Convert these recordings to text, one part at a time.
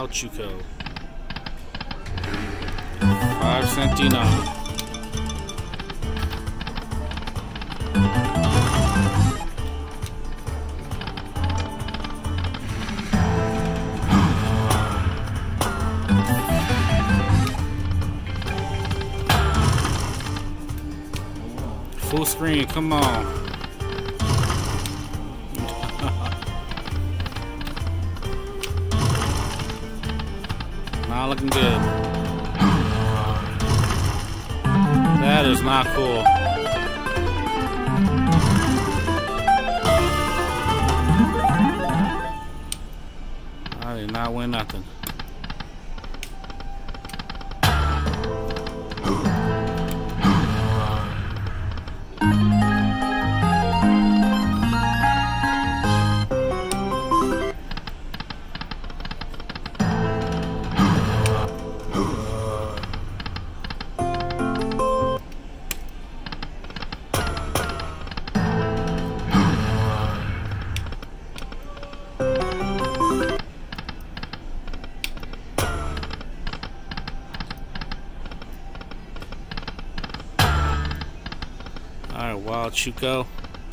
Wild Chuco. 5 centino. Full screen, come on. Not looking good. That is not cool. I did not win nothing. Alright, Wild Chuco.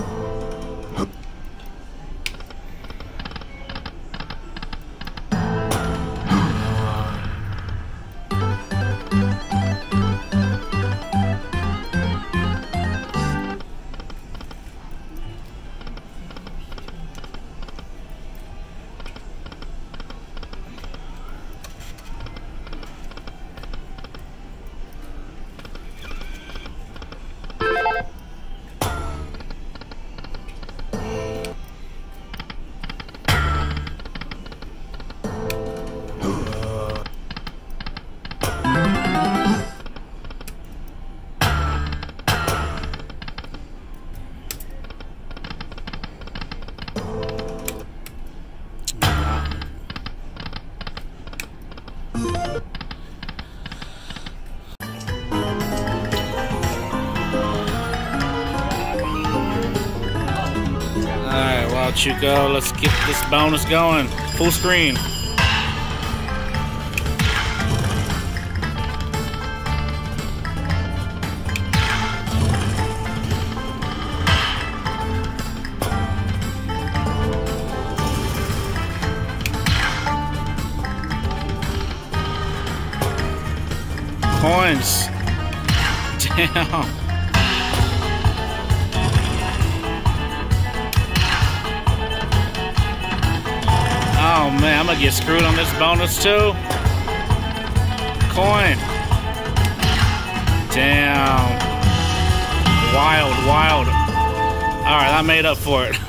Alright, Wild Chuco, let's get this bonus going. Full screen. Coins. Damn. Oh man, I'm gonna get screwed on this bonus too. Coin. Damn. Wild, wild. Alright, I made up for it.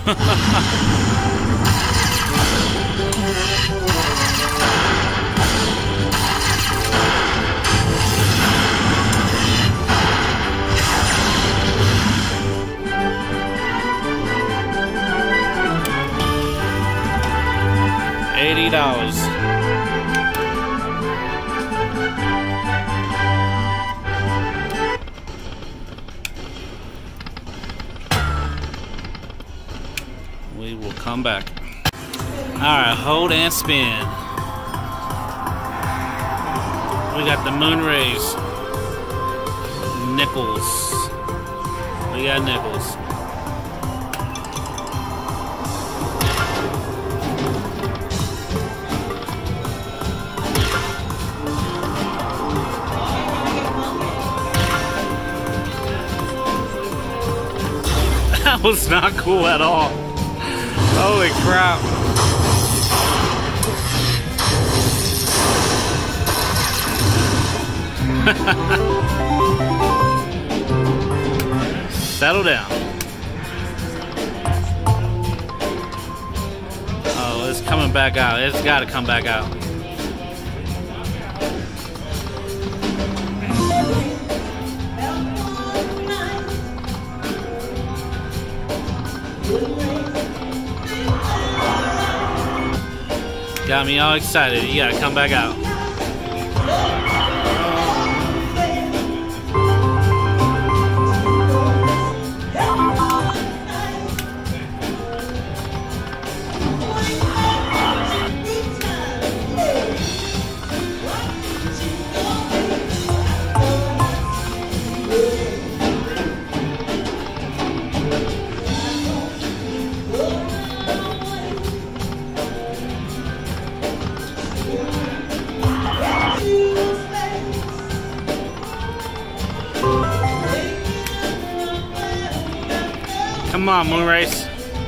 $80. We will come back. Alright, hold and spin. We got the moon rays. Nickels. We got nickels. That was not cool at all. Holy crap. Settle down. Oh, it's coming back out. It's got to come back out. Got me all excited. You gotta come back out. Come on, Moonrace.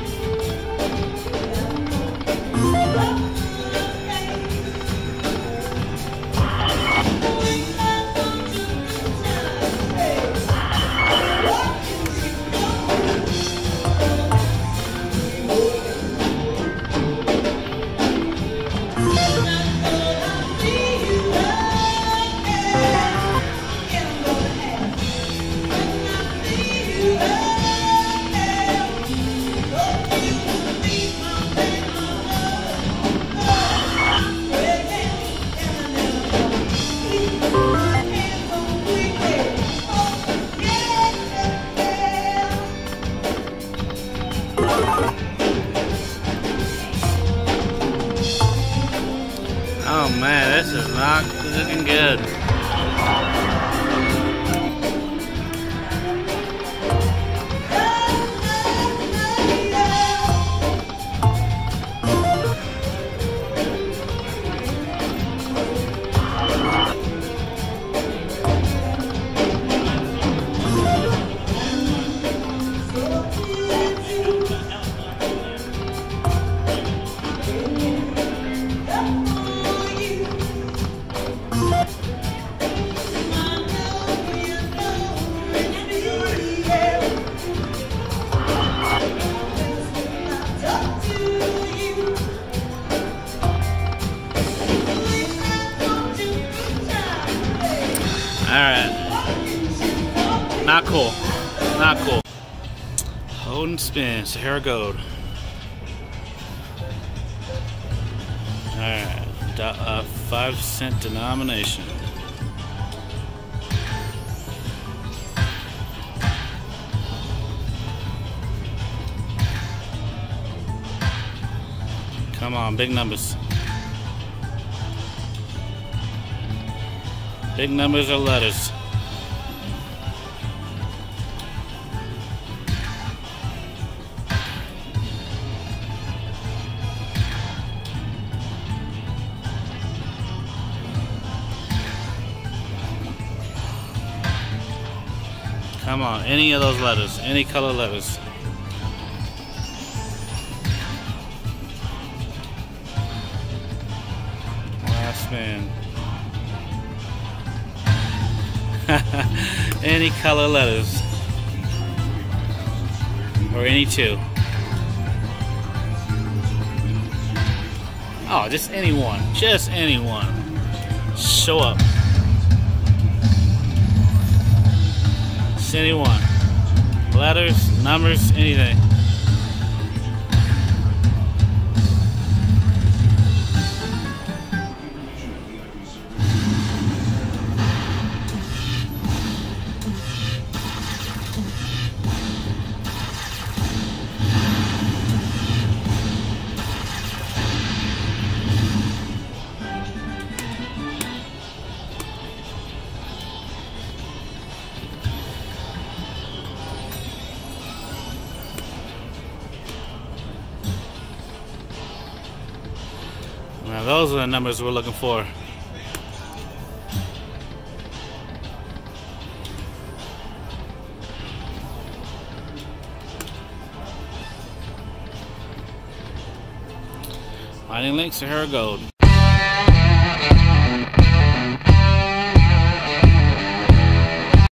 Oh man, this is not looking good. Alright. Not cool. Not cool. Hold and spin. Sahara Gold. Alright. 5-cent denomination. Come on, big numbers. Big numbers or letters. Come on, any of those letters, any color letters. Last spin. Any color letters. Or any two. Oh, just anyone. Just anyone. Show up. Just anyone. Letters, numbers, anything. Now those are the numbers we're looking for. Mining Link, Sahara Gold.